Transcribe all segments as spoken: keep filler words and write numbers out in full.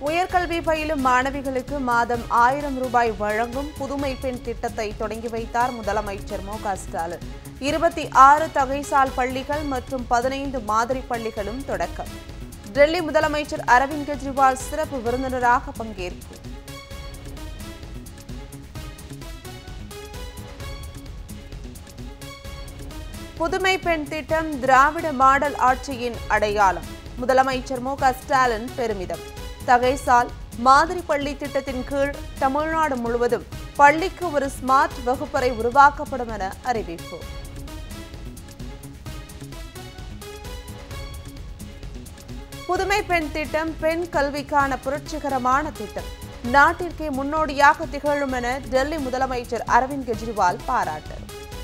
உயர்கல்வி பயிலும் மாணவிகளுக்கு மாதம் ஆயிரம் ரூபாய் வழங்கும் புதுமை பெண் திட்டத்தை தொடங்கி வைத்தார் முதலமைச்சர் மு க ஸ்டாலின். இருபத்தி ஆறு தகைசால் பள்ளிகள் மற்றும் பதினைந்து மாதிரி பள்ளிகளும் தொடக்கம். டெல்லி முதலமைச்சர் அரவிந்த் கெஜ்ரிவால் சிறப்பு விருந்தினராக பங்கேற்பு. புதுமை பெண் திட்டம் திராவிட மாடல் ஆட்சியின் அடையாளம். முதலமைச்சர் மு க ஸ்டாலின் பெருமிதம். தகைசால் மாதிரி பள்ளி திட்டத்தின் கீழ் தமிழ்நாடு முழுவதும் பள்ளிக்கு ஒரு ஸ்மார்ட் வகுப்பறை உருவாக்கப்படும் என அறிவிப்பு. புதுமை பெண் திட்டம் பெண் கல்விக்கான புரட்சிகரமான திட்டம். நாட்டிற்கே முன்னோடியாக திகழும் என டெல்லி முதலமைச்சர் அரவிந்த் கெஜ்ரிவால் பாராட்டு.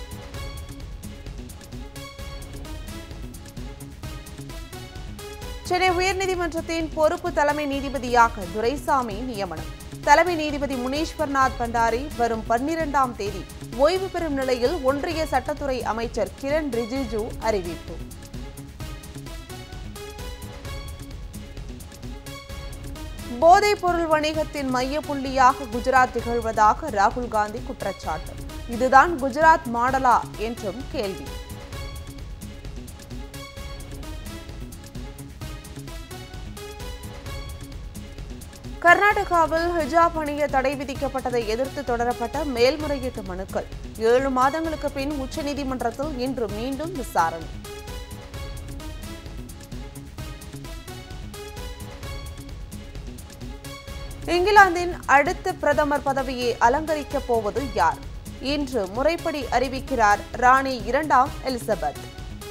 சென்னை உயர்நீதிமன்றத்தின் பொறுப்பு தலைமை நீதிபதியாக துரைசாமி நியமனம். தலைமை நீதிபதி முனீஸ்வர்நாத் பண்டாரி வரும் பன்னிரண்டாம் தேதி ஓய்வு பெறும் நிலையில் ஒன்றிய சட்டத்துறை அமைச்சர் கிரண் ரிஜிஜு அறிவிப்பு. போதைப் பொருள் வணிகத்தின் மையப்புள்ளியாக குஜராத் திகழ்வதாக ராகுல் காந்தி குற்றச்சாட்டு. இதுதான் குஜராத் மாடலா என்றும் கேள்வி. கர்நாடகாவில் ஹிஜாப் அணிய தடை விதிக்கப்பட்டதை எதிர்த்து தொடரப்பட்ட மேல்முறையீட்டு மனுக்கள் ஏழு மாதங்களுக்கு பின் உச்சநீதிமன்றத்தில் இன்று மீண்டும் விசாரணை. இங்கிலாந்தின் அடுத்த பிரதமர் பதவியை அலங்கரிக்கப் போவது யார்? இன்று முறைப்படி அறிவிக்கிறார் ராணி இரண்டாம் எலிசபெத்.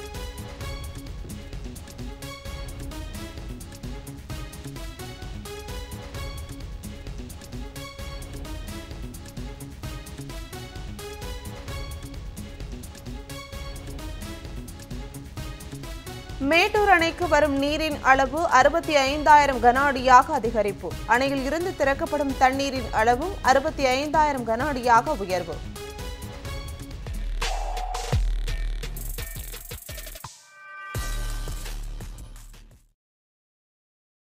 மேட்டூர் அணைக்கு வரும் நீரின் அளவு அறுபத்தி ஐந்தாயிரம் கன அடியாக அதிகரிப்பு. அணையில் இருந்து திறக்கப்படும் தண்ணீரின் அளவும் அறுபத்தி ஐந்தாயிரம் கன அடியாக உயர்வு.